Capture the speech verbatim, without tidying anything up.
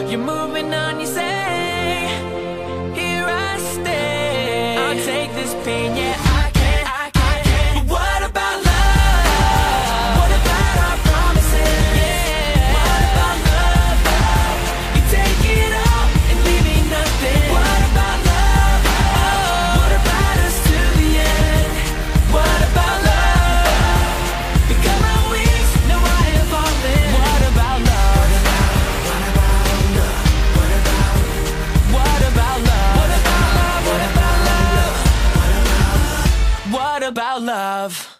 You're moving on, you say, here I stay. I'll take this pain, yeah, I can, I can, I can. But what about love? What about our promises? Yeah. What about love, love? You take it all and leave me nothing. What about love? Oh, what about us to the end? What about love? Become my wings, now I have fallen. What about love? What about love? What about love? What about love? What about love? What about love?